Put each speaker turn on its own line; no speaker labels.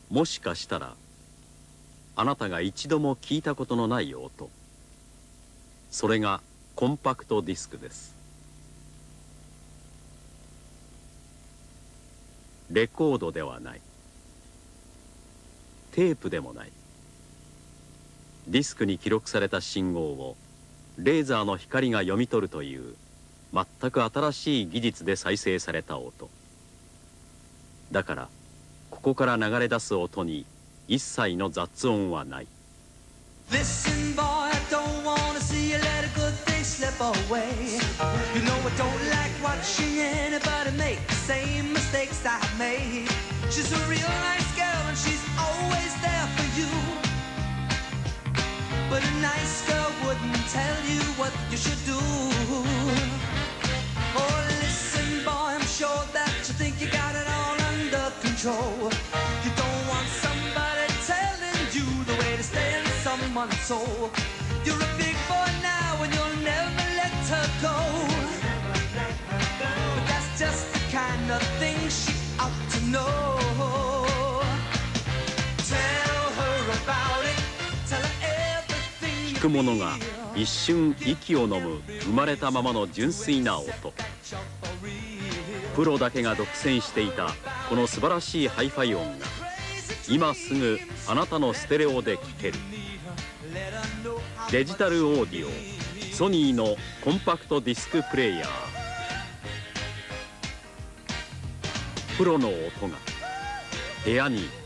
もしかしたらあなたが一度も聞いたことのない音、それがコンパクトディスクです。レコードではない、テープでもない。ディスクに記録された信号をレーザーの光が読み取るという全く新しい技術で再生された音だから、ここから流れ出す音に一切の雑音はない。
Listen boy, I don't wanna see you let a good thing slip away. You know I don't like watching anybody make the same mistakes I made. She's a real nice girl and she's always there for you, but a nice girl wouldn't tell you what you should do. Oh listen boy, I'm sure that you think you got it all under control. You don't want somebody telling you the way to stay in someone's soul. You're a big boy now and you'll never let her go, but that's just the kind of thing she ought to know. Tell her about it, tell her everything.
聞く者が一瞬息を飲む生まれたままの純粋な音。プロだけが独占していたこの素晴らしいハイファイ音が今すぐあなたのステレオで聴ける。デジタルオーディオソニーのコンパクトディスクプレイヤー。プロの音が部屋に